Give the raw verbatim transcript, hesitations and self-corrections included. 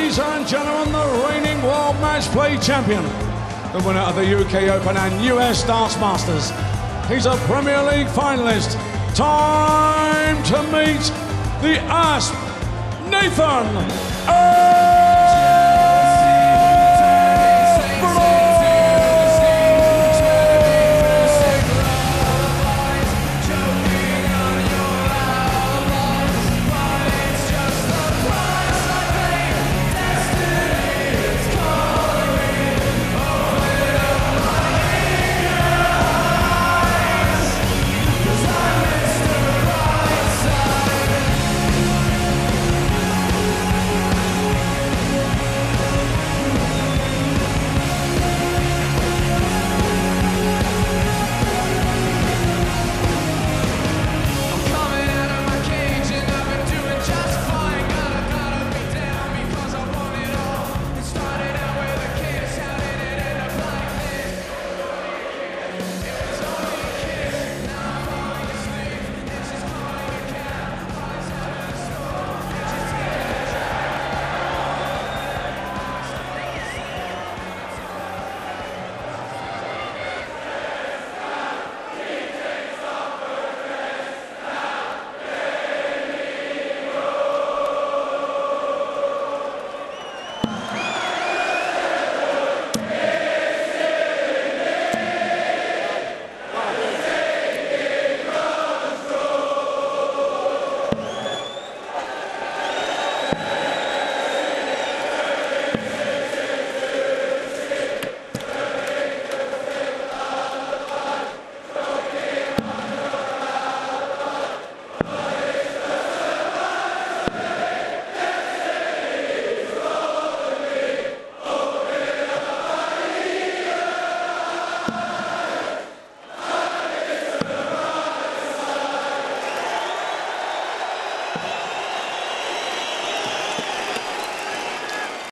Ladies and gentlemen, the reigning World Match Play Champion, the winner of the U K Open and U S Darts Masters. He's a Premier League finalist. Time to meet the Asp, Nathan